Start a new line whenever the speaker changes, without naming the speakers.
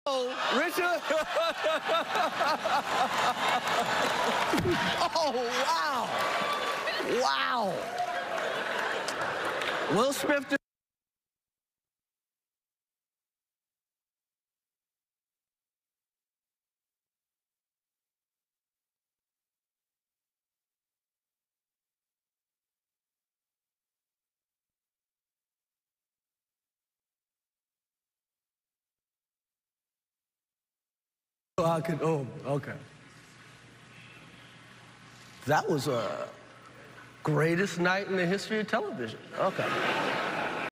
Oh, Richard. Oh, wow. Wow. Will Smith. Oh, okay. That was a greatest night in the history of television. Okay.